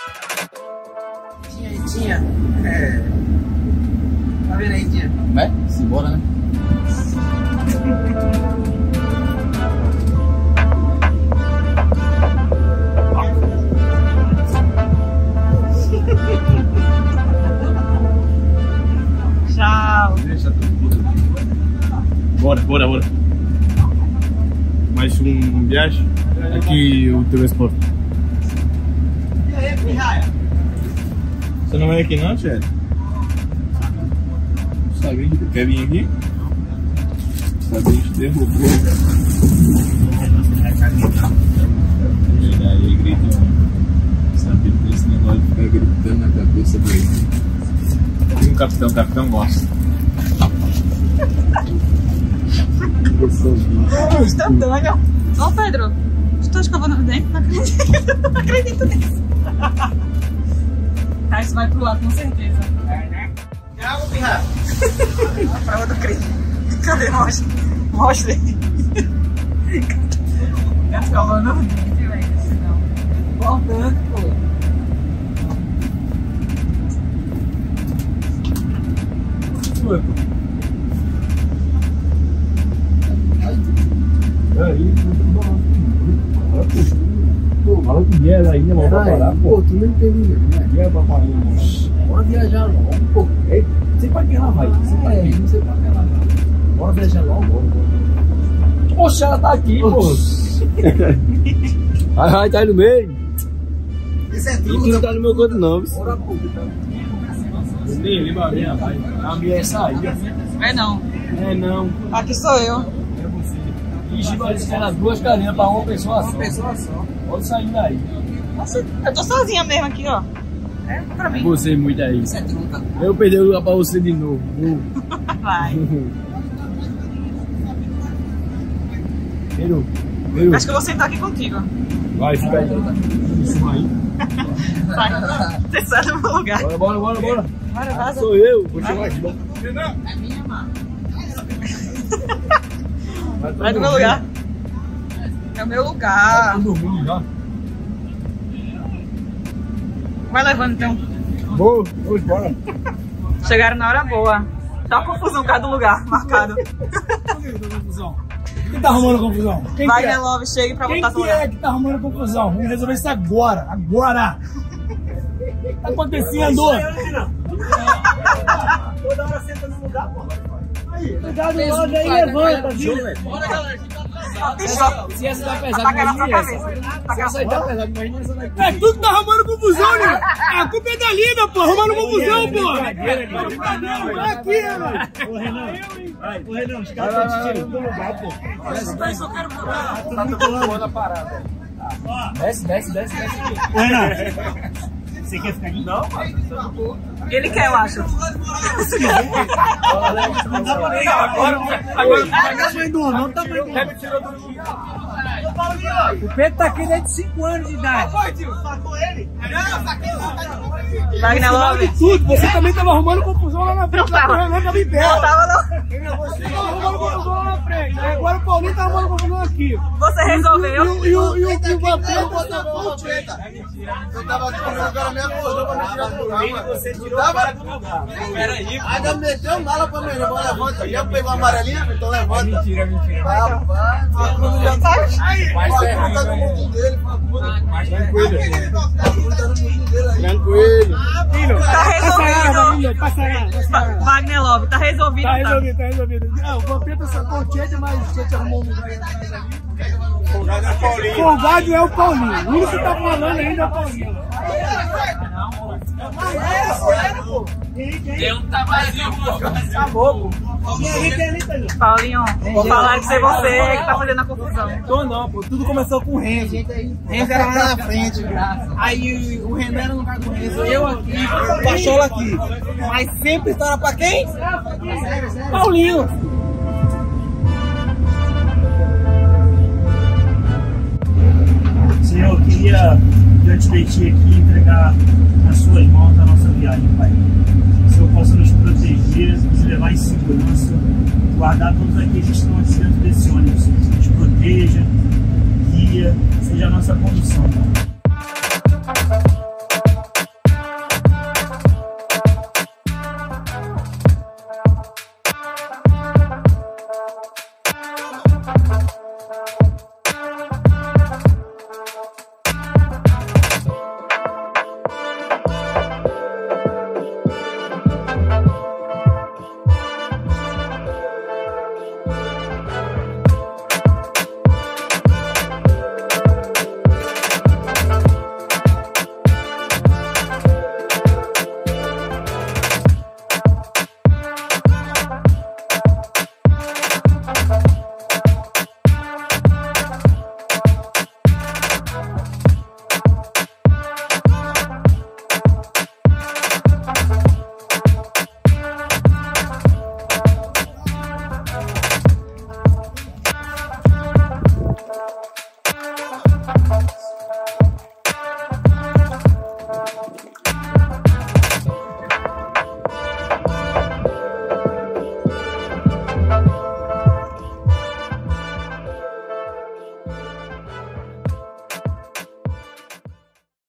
Tinha. Tá vendo aí, Tinha? Vai? Simbora, né? Tchau. Deixa tudo. Bora. Mais um viagem. Aqui o telesport. E aí, pirraia? Você não vai aqui não, Tchê? Quer vir aqui? Sabia que derrubou. Aí grita. Sabia que esse negócio de ficar gritando na cabeça dele. E o capitão gosta. Instantâneo. Ô Pedro, estou escovando o dente? Não acredito nisso. Ah, isso vai pro ar com certeza. Quer água, pirraia? A prova do crime. Cadê? Mostra aí. Tá escovando o dente, velho. Importante, pô. Fala que vier aí, né? Vamos parar, Pô, tu não entendeu, né? Vier pra parar, Bora viajar logo, pô. Não sei pra quem ela vai. Não sei pra quem ela vai. Bora viajar logo, bora. Poxa, ela tá aqui, pô. Ai, tá aí no meio. Isso é E tudo. tu não tá no meu canto, não. Bora, pô. Nem lembra a minha, vai. A minha é sair. É não. É não. Aqui sou eu. É você. E vai ser as duas carinhas pra uma pessoa só. Uma pessoa só. Pode sair daí. Nossa, eu tô sozinha mesmo aqui, ó. É pra mim. Você muito aí. Isso é truta. Eu perdi o lugar pra você de novo. Vai. Peru. Acho que eu vou sentar aqui contigo. Vai, fica aí. Isso aí. Vai. Você sai do meu lugar. Bora. Bora, vaza. Sou eu. Vou chamar aqui. É minha, mano. Vai do meu lugar. É o meu lugar. Tá dormindo já. Vai levando então. Vou, bora. Chegaram na hora boa. Tá uma confusão cada lugar marcado. Quem tá arrumando confusão? Quem Vai, que é? Relove, chegue pra voltar Quem pro que lugar. é que tá arrumando confusão? Vamos resolver isso agora. Agora. Tá acontecendo? Toda hora senta no lugar, pô. Cuidado logo aí, levanta, viu? Bora, galera. Se essa tá pesada, Taca na sua imagina cabeça. essa. Se essa tá pesada, imagina essa daqui. É tu que tá arrumando confusão, né? A culpa é da Lina, pô. Arrumando confusão, pô. Não é aqui, mano. Ô, Renan, os caras estão te tirando do lugar, pô. Tá tomando a parada. Desce. Ô, Renan, você quer ficar aqui? Não, mano. Ele quer, eu acho. Agora tá tamanho do homem, tá tamanho do homem. O Pedro tá aqui desde 5 anos de idade. Wagner Love. Tudo, você também tava arrumando confusão lá na frente. Não tava. O Renan tava em pé. Não tava, não. Você tava arrumando confusão lá na frente. Agora o Paulinho tá arrumando confusão aqui. Você resolveu. E o Vampiro Você falou treta. Eu tava aqui comigo, o cara me acordou pra me tirar do lugar, mano. Você tirou o cara do lugar. Peraí. Ainda meteu mala pra mim, agora levanta. Já pegou a amarelinha? Então levanta. Mentira. Rapaz, a cruz já tá. A cruz tá no mundinho dele. Tranquilo. Tá resolvido. Passa. Wagner Love, tá resolvido. Tá resolvido. Não, o Vampiro sacou o Tchê, mas o Tchê arrumou um lugar aí. Folgado é o Paulinho. O único que tá falando ainda é o Paulinho. Tá vazio, pô. Acabou, pô. Paulinho, falaram que foi você que tá fazendo a confusão. Tô não, pô. Tudo começou com o Renzo. Renzo era lá na frente. Aí o Renan era no lugar do Renzo. Eu aqui, o Pachola aqui. Mas sempre história pra quem? Paulinho. Senhor, eu queria, diante de ti aqui, entregar nas suas mãos a nossa viagem, Pai. Que o Senhor possa nos proteger, nos levar em segurança, guardar todos aqueles que estão aqui dentro desse ônibus. Nos proteja, guia, seja a nossa condução, Pai.